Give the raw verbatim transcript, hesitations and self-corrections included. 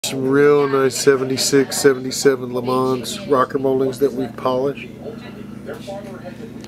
Some real nice seventy-six, seventy-seven LeMans rocker moldings that we've polished.